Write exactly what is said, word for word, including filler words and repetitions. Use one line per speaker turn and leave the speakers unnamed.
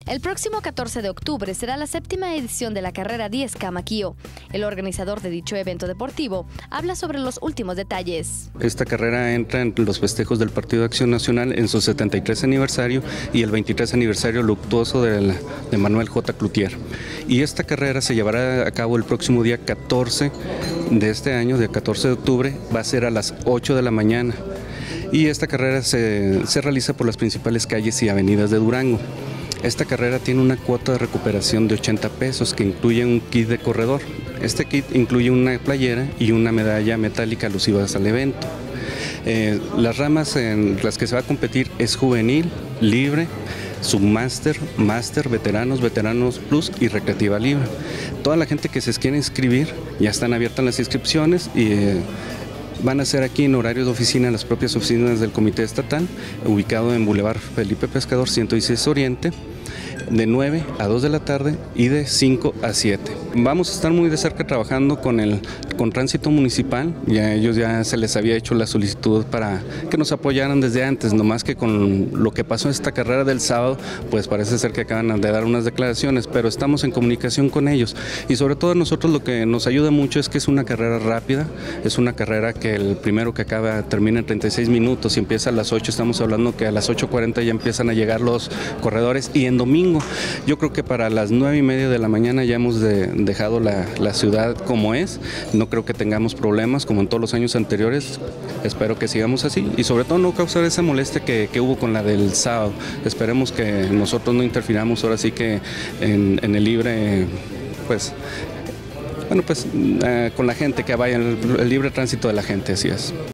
El próximo catorce de octubre será la séptima edición de la carrera diez K Maquío. El organizador de dicho evento deportivo habla sobre los últimos detalles.
Esta carrera entra en los festejos del Partido de Acción Nacional en su setenta y tres aniversario y el veintitrés aniversario luctuoso del, de Manuel J. Cloutier. Y esta carrera se llevará a cabo el próximo día catorce de este año, del catorce de octubre, va a ser a las ocho de la mañana. Y esta carrera se, se realiza por las principales calles y avenidas de Durango. Esta carrera tiene una cuota de recuperación de ochenta pesos que incluye un kit de corredor. Este kit incluye una playera y una medalla metálica alusivas al evento. Eh, las ramas en las que se va a competir es juvenil, libre, submáster, máster, veteranos, veteranos plus y recreativa libre. Toda la gente que se quiera inscribir, ya están abiertas las inscripciones y eh, van a ser aquí en horarios de oficina en las propias oficinas del Comité Estatal, ubicado en Boulevard Felipe Pescador ciento dieciséis Oriente, de nueve a dos de la tarde y de cinco a siete. Vamos a estar muy de cerca trabajando con el con Tránsito Municipal, ya a ellos ya se les había hecho la solicitud para que nos apoyaran desde antes, nomás que con lo que pasó en esta carrera del sábado, pues parece ser que acaban de dar unas declaraciones, pero estamos en comunicación con ellos y sobre todo a nosotros lo que nos ayuda mucho es que es una carrera rápida, es una carrera que el primero que acaba termina en treinta y seis minutos y empieza a las ocho, estamos hablando que a las ocho cuarenta ya empiezan a llegar los corredores y en domingo yo creo que para las nueve y media de la mañana ya hemos de, dejado la, la ciudad como es. No creo que tengamos problemas como en todos los años anteriores. Espero que sigamos así y sobre todo no causar esa molestia que, que hubo con la del sábado. Esperemos que nosotros no interfiramos ahora sí que en, en el libre, pues, bueno, pues eh, con la gente que vaya, el, el libre tránsito de la gente, así es.